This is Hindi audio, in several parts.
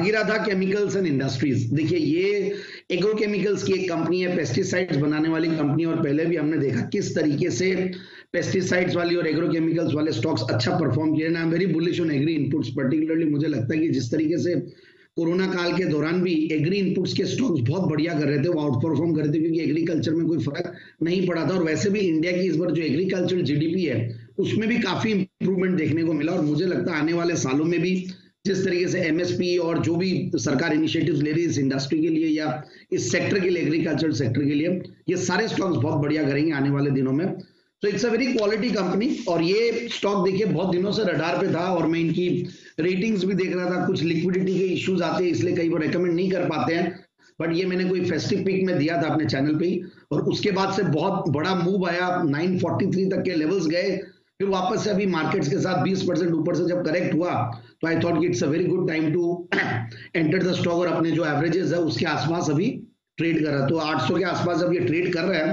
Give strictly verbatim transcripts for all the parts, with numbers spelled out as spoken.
जागीरा था केमिकल्स एंड इंडस्ट्रीज। देखिए ये एग्रोकेमिकल्स की एक कंपनी है, पेस्टिसाइड्स बनाने वाली कंपनी, और पहले भी हमने देखा किस तरीके से पेस्टिसाइड्स वाली और एग्रोकेमिकल्स वाले स्टॉक्स अच्छा परफॉर्म किए। I am very bullish on agri inputs particularly. मुझे लगता है कि जिस तरीके से कोरोना काल के दौरान भी एग्री इनपुट्स के स्टॉक्स बहुत बढ़िया कर रहे थे, वो आउट परफॉर्म कर रहे थे, क्योंकि एग्रीकल्चर में कोई फर्क नहीं पड़ा था। और वैसे भी इंडिया की इस बार जो एग्रीकल्चर जीडीपी है उसमें भी काफी इंप्रूवमेंट देखने को मिला। और मुझे लगता है आने वाले सालों में भी जिस तरीके से एमएसपी और जो भी सरकार इनिशिएटिव्स ले रही है इस इंडस्ट्री के लिए या इस सेक्टर के लिए, एग्रीकल्चर सेक्टर के लिए, ये सारे स्टॉक्स बहुत बढ़िया करेंगे आने वाले दिनों में। तो it's a very quality company. और ये स्टॉक देखिए बहुत दिनों से रडार पे था, और मैं इनकी रेटिंग्स भी देख रहा था। कुछ लिक्विडिटी के इश्यूज आते हैं इसलिए कई बार रेकमेंड नहीं कर पाते हैं, बट ये मैंने कोई फेस्टिव पिक में दिया था अपने चैनल पे ही, और उसके बाद से बहुत बड़ा मूव आया, नाइन फोर्टी थ्री तक के लेवल्स गए, फिर वापस से अभी मार्केट्स के साथ बीस परसेंट ऊपर से जब करेक्ट हुआ तो आई थॉट कि it's a very good time to enter the stock, और अपने जो एवरेजेस है उसके आसपास अभी ट्रेड कर रहा है। तो आठ सौ के आसपास जब ये ट्रेड कर रहा है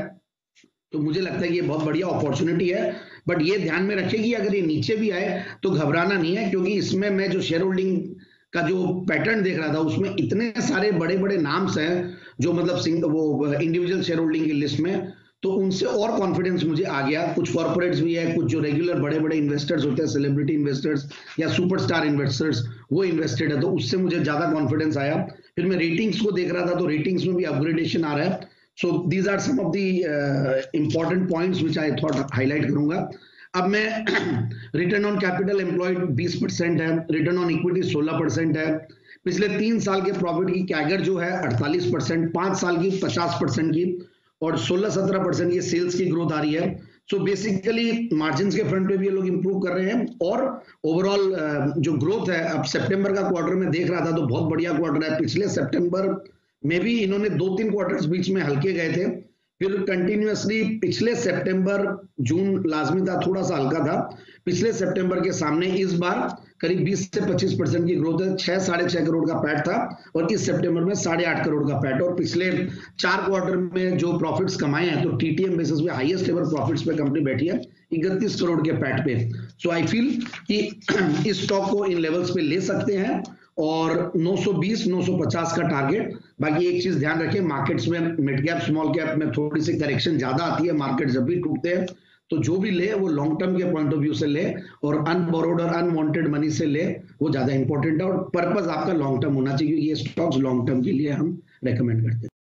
तो मुझे लगता है कि ये बहुत बढ़िया अपॉर्चुनिटी है। बट ये ध्यान में रखें कि अगर ये नीचे भी आए तो घबराना नहीं है, क्योंकि इसमें मैं जो शेयर होल्डिंग का जो पैटर्न देख रहा था उसमें इतने सारे बड़े बड़े नाम्स हैं जो मतलब वो इंडिविजुअल शेयर होल्डिंग की लिस्ट में, तो उनसे और कॉन्फिडेंस मुझे आ गया। कुछ कॉर्पोरेट्स भी है, कुछ जो रेगुलर बड़े बड़े इन्वेस्टर्स होते हैं, सेलिब्रिटी इन्वेस्टर्स या सुपरस्टार इन्वेस्टर्स, वो इन्वेस्टेड है, तो उससे मुझे ज्यादा कॉन्फिडेंस आया। फिर मैं रेटिंग्स को देख रहा था तो रेटिंग्स में भी अपग्रेडेशन आ रहा है। So these are some of the important points which I thought highlight करूंगा। अब मैं रिटर्न ऑन कैपिटल एम्प्लॉयड बीस परसेंट है, रिटर्न ऑन इक्विटी सोलह परसेंट है, पिछले तीन साल के प्रॉफिट की कैगर जो है अड़तालीस परसेंट, पांच साल की पचास परसेंट की, और सोलह सत्रह परसेंट की सेल्स की ग्रोथ आ रही है। सो बेसिकली मार्जिन्स के फ्रंट पे भी ये लोग इंप्रूव कर रहे हैं, और ओवरऑल जो ग्रोथ है, अब सितंबर का क्वार्टर में देख रहा था तो बहुत बढ़िया क्वार्टर है। पिछले सितंबर में भी इन्होंने दो तीन क्वार्टर्स बीच में हल्के गए थे, फिर कंटिन्यूअसली पिछले सितंबर, जून लाजमी था, थोड़ा सा हल्का था, पिछले सितंबर के सामने इस बार करीब बीस से पच्चीस परसेंट की ग्रोथ है। छह साढ़े छह करोड़ का पैट था और इस सितंबर में साढ़े आठ करोड़ का पैट, और पिछले चार क्वार्टर में जो प्रॉफिट्स कमाए हैं तो टीटीएम बेसिस पे हाईएस्ट एवर प्रॉफिट्स पे कंपनी बैठी है इकतीस करोड़ के पैट पे। सो आई फील कि इस स्टॉक को इन लेवल्स पे ले सकते हैं, और नौ सौ बीस नौ सौ पचास का टारगेट। बाकी एक चीज ध्यान रखें, मार्केट्स में मिड कैप स्मॉल कैप में थोड़ी सी करेक्शन ज्यादा आती है, मार्केट जब भी टूटते हैं, तो जो भी ले वो लॉन्ग टर्म के पॉइंट ऑफ व्यू से ले, और अनबोरोड और अनवांटेड मनी से ले, वो ज्यादा इंपॉर्टेंट है, और पर्पस आपका लॉन्ग टर्म होना चाहिए, क्योंकि ये स्टॉक्स लॉन्ग टर्म के लिए हम रेकमेंड करते हैं।